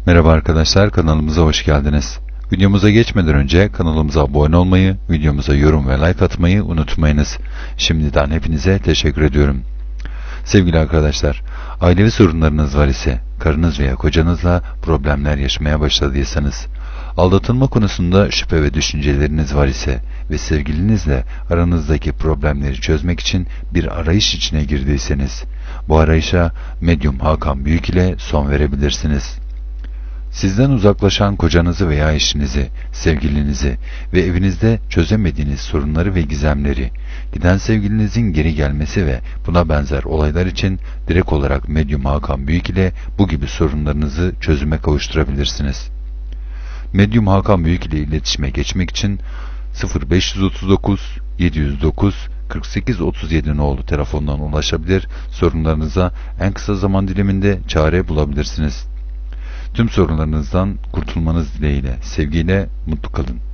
Merhaba arkadaşlar, kanalımıza hoş geldiniz. Videomuza geçmeden önce kanalımıza abone olmayı, videomuza yorum ve like atmayı unutmayınız. Şimdiden hepinize teşekkür ediyorum. Sevgili arkadaşlar, ailevi sorunlarınız var ise, karınız veya kocanızla problemler yaşamaya başladıysanız, aldatılma konusunda şüphe ve düşünceleriniz var ise ve sevgilinizle aranızdaki problemleri çözmek için bir arayış içine girdiyseniz, bu arayışa Medyum Hakan Büyük ile son verebilirsiniz. Sizden uzaklaşan kocanızı veya eşinizi, sevgilinizi ve evinizde çözemediğiniz sorunları ve gizemleri, giden sevgilinizin geri gelmesi ve buna benzer olaylar için direkt olarak Medyum Hakan Büyük ile bu gibi sorunlarınızı çözüme kavuşturabilirsiniz. Medyum Hakan Büyük ile iletişime geçmek için 0539 709 48 37 nolu telefondan ulaşabilir, sorunlarınıza en kısa zaman diliminde çare bulabilirsiniz. Tüm sorunlarınızdan kurtulmanız dileğiyle, sevgiyle, mutlu kalın.